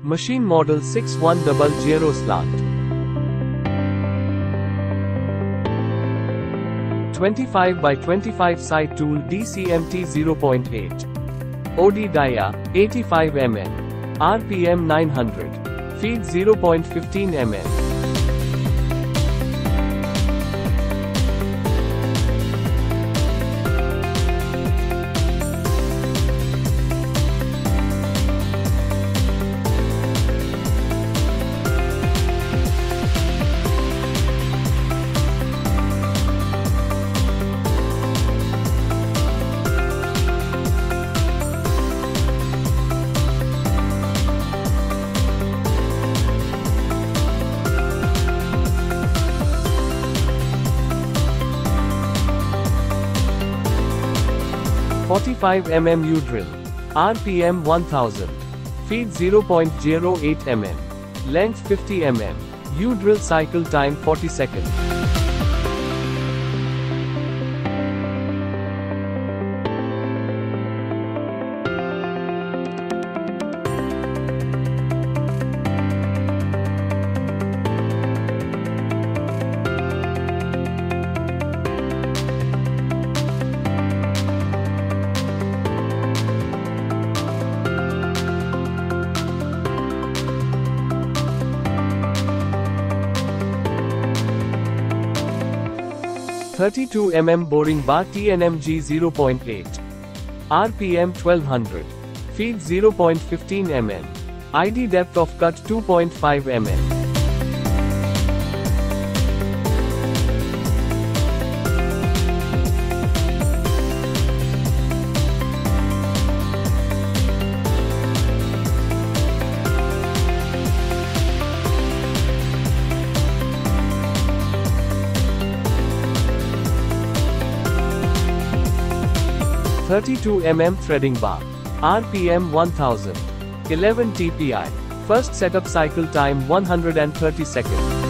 Machine model 6100 slant. 25 by 25 side tool DCMT 0.8. OD dia, 85 mm. RPM 900. Feed 0.15 mm. .45 mm U-drill. RPM 1000. Feed 0.08 mm. Length 50 mm. U-drill cycle time 40 seconds. .32 mm boring bar TNMG 0.8. RPM 1200. Feed 0.15 mm. ID depth of cut 2.5 mm. .32 mm threading bar. RPM 1000. 11 TPI. First setup cycle time 130 seconds.